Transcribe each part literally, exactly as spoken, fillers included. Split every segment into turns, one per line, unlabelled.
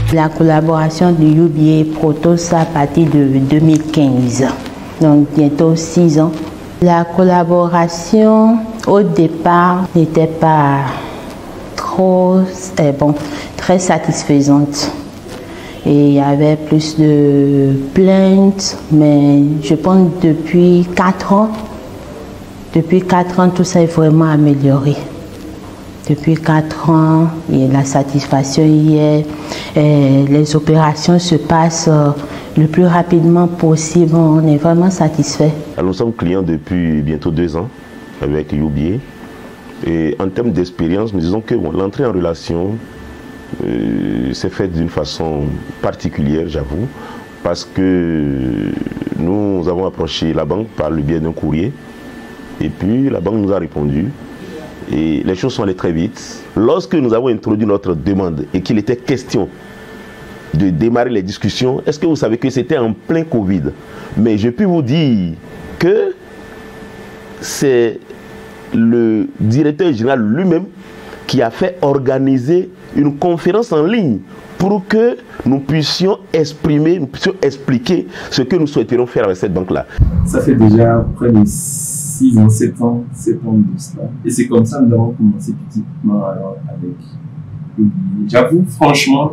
La collaboration de U B A et Protos à partir de deux mille quinze, donc bientôt six ans. La collaboration au départ n'était pas trop, eh bon, très satisfaisante. Et il y avait plus de plaintes, mais je pense depuis quatre ans, depuis quatre ans, tout ça est vraiment amélioré. Depuis quatre ans, et la satisfaction y est, et les opérations se passent le plus rapidement possible. On est vraiment satisfait.
Nous sommes clients depuis bientôt deux ans avec U B A. Et en termes d'expérience, nous disons que bon, l'entrée en relation euh, s'est faite d'une façon particulière, j'avoue, parce que nous avons approché la banque par le biais d'un courrier. Et puis la banque nous a répondu. Et les choses sont allées très vite. Lorsque nous avons introduit notre demande et qu'il était question de démarrer les discussions, est-ce que vous savez que c'était en plein Covid? Mais je peux vous dire que c'est le directeur général lui-même qui a fait organiser une conférence en ligne pour que nous puissions exprimer, nous puissions expliquer ce que nous souhaiterions faire avec cette banque-là.
Ça fait déjà près de six ans, sept ans, sept ans de cela. Et c'est comme ça que nous avons commencé petitement alors avec U B A. J'avoue, franchement,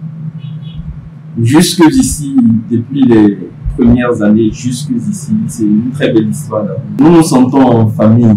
jusqu'ici, depuis les premières années, jusqu'ici, c'est une très belle histoire. Nous nous sentons en famille.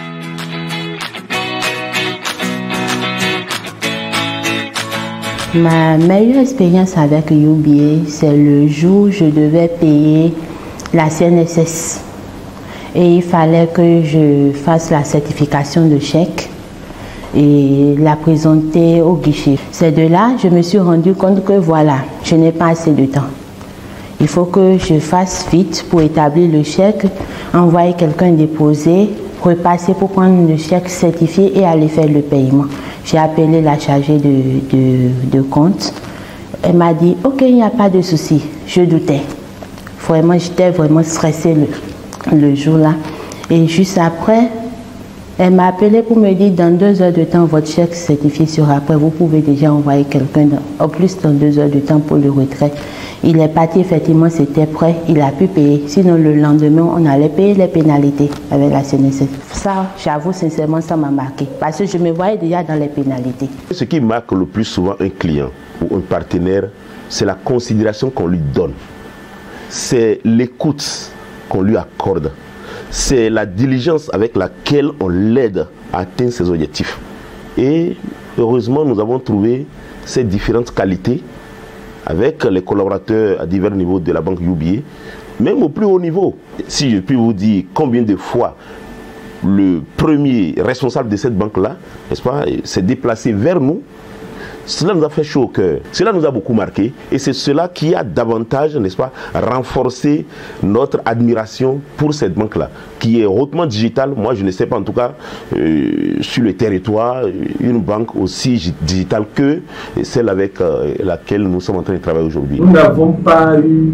Ma meilleure expérience avec U B A, c'est le jour où je devais payer la C N S S. Et il fallait que je fasse la certification de chèque et la présenter au guichet. C'est de là que je me suis rendu compte que voilà, je n'ai pas assez de temps. Il faut que je fasse vite pour établir le chèque, envoyer quelqu'un déposer, repasser pour prendre le chèque certifié et aller faire le paiement. J'ai appelé la chargée de, de, de compte. Elle m'a dit, ok, il n'y a pas de souci. Je doutais. Vraiment, j'étais vraiment stressée le, le jour-là. Et juste après, elle m'a appelé pour me dire, dans deux heures de temps, votre chèque certifié sera prêt. Vous pouvez déjà envoyer quelqu'un, en plus dans deux heures de temps pour le retrait. Il est parti, effectivement, c'était prêt. Il a pu payer. Sinon, le lendemain, on allait payer les pénalités avec la C N S S. Ça, j'avoue, sincèrement, ça m'a marqué. Parce que je me voyais déjà dans les pénalités.
Ce qui marque le plus souvent un client ou un partenaire, c'est la considération qu'on lui donne. C'est l'écoute qu'on lui accorde. C'est la diligence avec laquelle on l'aide à atteindre ses objectifs. Et heureusement, nous avons trouvé ces différentes qualités avec les collaborateurs à divers niveaux de la banque U B A, même au plus haut niveau. Si je puis vous dire combien de fois le premier responsable de cette banque-là, n'est-ce pas, s'est déplacé vers nous, cela nous a fait chaud au cœur. Cela nous a beaucoup marqué et c'est cela qui a davantage, n'est-ce pas, renforcé notre admiration pour cette banque-là, qui est hautement digitale. Moi, je ne sais pas, en tout cas, euh, sur le territoire, une banque aussi digitale que celle avec euh, laquelle nous sommes en train de travailler aujourd'hui.
Nous n'avons pas eu,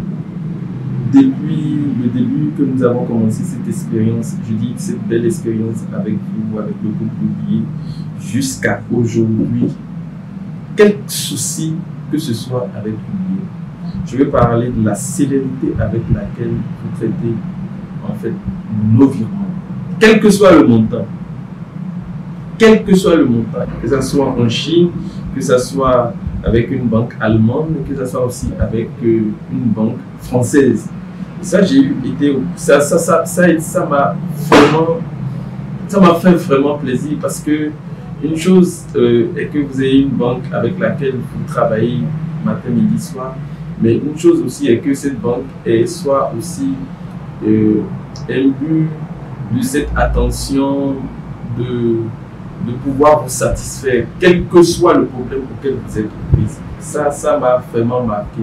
depuis le début que nous avons commencé cette expérience, je dis cette belle expérience avec vous, avec le groupe U B A, jusqu'à aujourd'hui, quelques soucis que ce soit avec U B A. Je vais parler de la célérité avec laquelle vous traitez en fait nos virements, quel que soit le montant, quel que soit le montant, que ce soit en Chine, que ce soit avec une banque allemande, que ce soit aussi avec euh, une banque française. Et ça, j'ai eu été, ça, ça, ça, ça, ça m'a vraiment, ça m'a fait vraiment plaisir parce que une chose euh, est que vous ayez une banque avec laquelle vous travaillez matin, midi, soir, mais une chose aussi est que cette banque est soit aussi euh, imbue de cette attention de, de pouvoir vous satisfaire, quel que soit le problème auquel vous êtes prise. Ça, ça m'a vraiment marqué.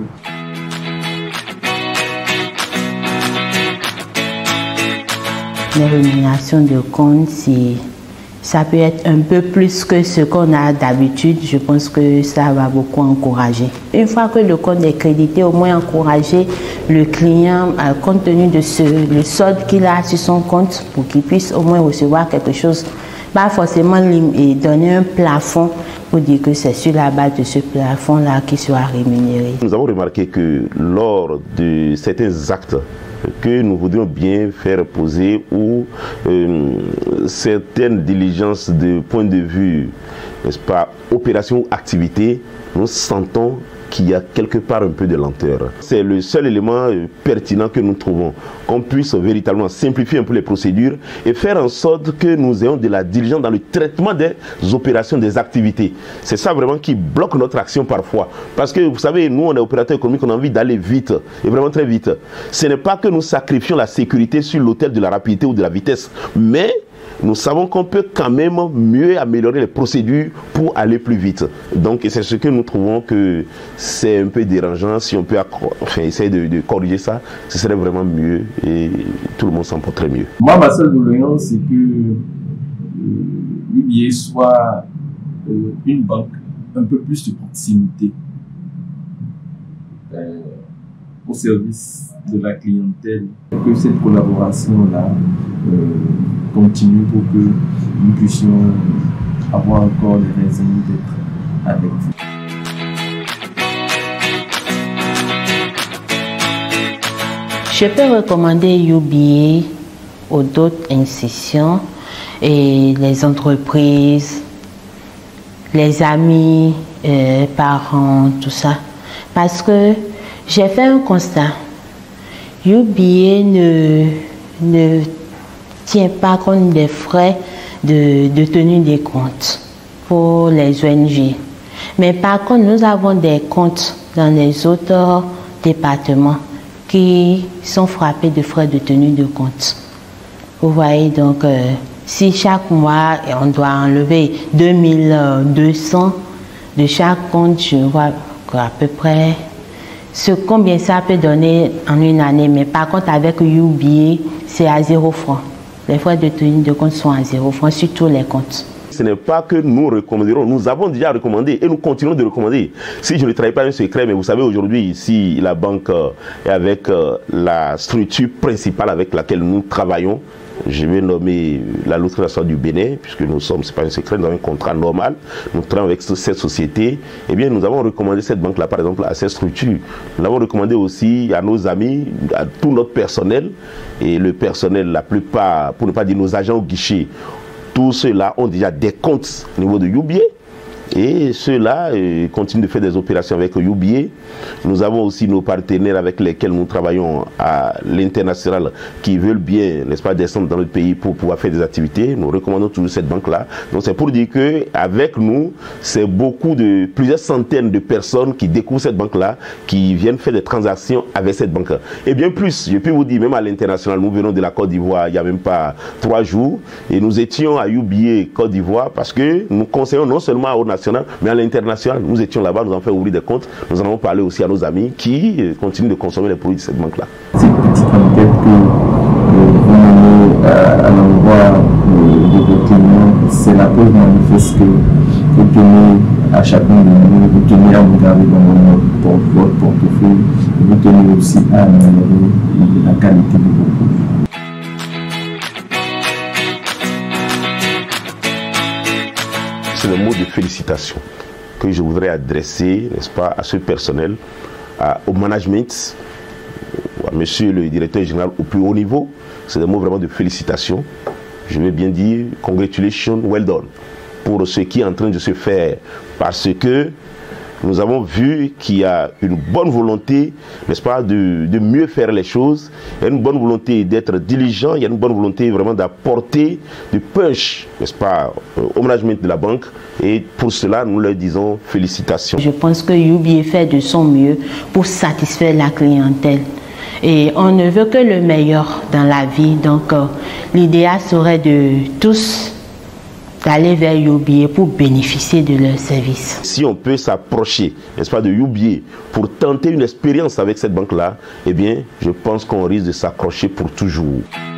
Les rémunérations de compte, si ça peut être un peu plus que ce qu'on a d'habitude, je pense que ça va beaucoup encourager. Une fois que le compte est crédité, au moins encourager le client, euh, compte tenu de ce, le solde qu'il a sur son compte, pour qu'il puisse au moins recevoir quelque chose Pas forcément et donner un plafond pour dire que c'est sur la base de ce plafond-là qu'il sera rémunéré.
Nous avons remarqué que lors de certains actes que nous voudrions bien faire poser ou euh, certaines diligences de point de vue, n'est-ce pas, opération ou activité, nous sentons qu'il y a quelque part un peu de lenteur. C'est le seul élément pertinent que nous trouvons, qu'on puisse véritablement simplifier un peu les procédures et faire en sorte que nous ayons de la diligence dans le traitement des opérations, des activités. C'est ça vraiment qui bloque notre action parfois. Parce que vous savez, nous on est opérateurs économiques, on a envie d'aller vite, et vraiment très vite. Ce n'est pas que nous sacrifions la sécurité sur l'autel de la rapidité ou de la vitesse, mais nous savons qu'on peut quand même mieux améliorer les procédures pour aller plus vite. Donc c'est ce que nous trouvons que c'est un peu dérangeant. Si on peut enfin, essayer de, de corriger ça, ce serait vraiment mieux et tout le monde s'en porterait mieux.
Moi, ma seule doléance, c'est que euh, U B A soit euh, une banque un peu plus de proximité euh, au service de la clientèle, que cette collaboration-là euh, continue pour que nous puissions avoir encore les raisons d'être avec vous.
Je peux recommander U B A aux d'autres institutions et les entreprises, les amis, euh, parents, tout ça, parce que j'ai fait un constat. U B A ne, ne tient pas compte des frais de, de tenue des comptes pour les O N G. Mais par contre, nous avons des comptes dans les autres départements qui sont frappés de frais de tenue de compte. Vous voyez, donc, euh, si chaque mois, on doit enlever deux mille deux cents de chaque compte, je vois à peu près ce combien ça peut donner en une année. Mais par contre, avec U B A, c'est à zéro franc. Les frais de tenue de compte sont à zéro franc sur tous les comptes.
Ce n'est pas que nous recommanderons, nous avons déjà recommandé et nous continuons de recommander. Si je ne travaille pas un secret, mais vous savez aujourd'hui ici, la banque est avec la structure principale avec laquelle nous travaillons. Je vais nommer la Loterie nationale du Bénin, puisque nous sommes, ce n'est pas un secret, nous avons un contrat normal, nous travaillons avec cette société. Eh bien, nous avons recommandé cette banque-là, par exemple, à cette structure. Nous l'avons recommandé aussi à nos amis, à tout notre personnel, et le personnel, la plupart, pour ne pas dire nos agents au guichet, tous ceux-là ont déjà des comptes au niveau de U B A. Et ceux-là euh, continuent de faire des opérations avec U B A. Nous avons aussi nos partenaires avec lesquels nous travaillons à l'international qui veulent bien, n'est-ce pas, descendre dans notre pays pour pouvoir faire des activités. Nous recommandons toujours cette banque-là. Donc c'est pour dire qu'avec nous, c'est beaucoup de, plusieurs centaines de personnes qui découvrent cette banque-là, qui viennent faire des transactions avec cette banque. Et bien plus, je peux vous dire, même à l'international, nous venons de la Côte d'Ivoire il n'y a même pas trois jours. Et nous étions à U B A Côte d'Ivoire parce que nous conseillons non seulement au national, mais à l'international. Nous étions là-bas, nous avons fait ouvrir des comptes. Nous en avons parlé aussi à nos amis qui euh, continuent de consommer les produits de cette banque-là.
Cette petite enquête que euh, vous menez à, à l'endroit de vos clients, c'est la preuve manifeste que vous tenez à chacun de nous, vous tenez à regarder dans votre portefeuille, vous tenez aussi à améliorer la qualité de vos produits.
C'est le mot de félicitations que je voudrais adresser, n'est-ce pas, à ce personnel, à, au management, à monsieur le directeur général au plus haut niveau. C'est des mots vraiment de félicitations. Je vais bien dire congratulations, well done, pour ce qui est en train de se faire, parce que nous avons vu qu'il y a une bonne volonté, n'est-ce pas, de, de mieux faire les choses. Il y a une bonne volonté d'être diligent, il y a une bonne volonté vraiment d'apporter du punch, n'est-ce pas, au management de la banque. Et pour cela, nous leur disons félicitations.
Je pense que U B A fait de son mieux pour satisfaire la clientèle. Et on ne veut que le meilleur dans la vie. Donc, euh, l'idéal serait de tous d'aller vers U B A pour bénéficier de leurs services.
Si on peut s'approcher, n'est-ce pas, de U B A pour tenter une expérience avec cette banque-là, eh bien, je pense qu'on risque de s'accrocher pour toujours.